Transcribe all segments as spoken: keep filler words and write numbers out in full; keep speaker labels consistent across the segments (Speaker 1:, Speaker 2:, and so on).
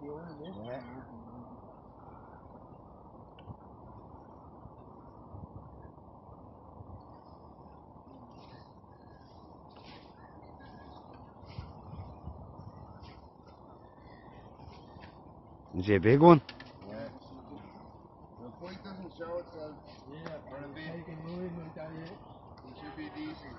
Speaker 1: Yeah.
Speaker 2: Is he a big one?
Speaker 1: Yeah. The Pike doesn't show itself. Yeah. For a bit. It should be decent.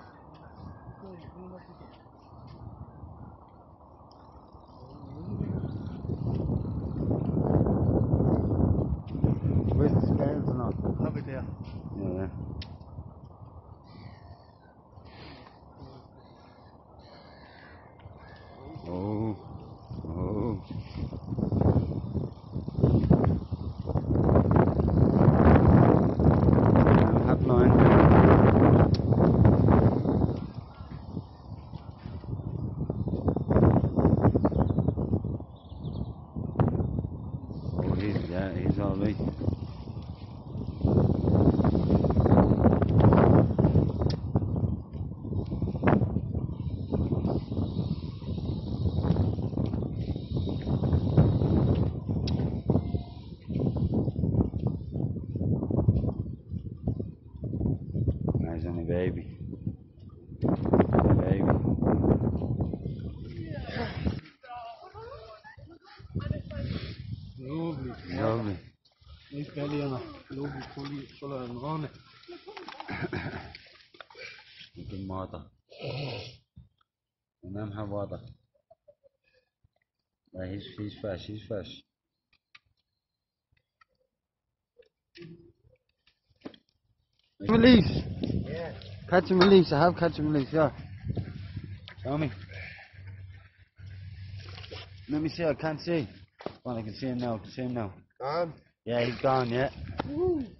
Speaker 2: Where's the scales or not?
Speaker 1: Have it there.
Speaker 2: Yeah. Oh. Oh. Half line. Oh, he's, yeah, he's all right. Nice on the baby. Baby.
Speaker 1: Lovely.
Speaker 2: Lovely.
Speaker 1: Nice belly on a lovely fully colour and on it.
Speaker 2: Looking water. And them have water. Yeah, he's, he's fresh, he's fresh. Release!
Speaker 1: Yeah.
Speaker 2: Catch and release, I have catch and release, yeah. Show me. Let me see, I can't see. Well, I can see him now, I can see him now.
Speaker 1: Gone.
Speaker 2: Yeah, he's gone, yeah.
Speaker 1: Woo.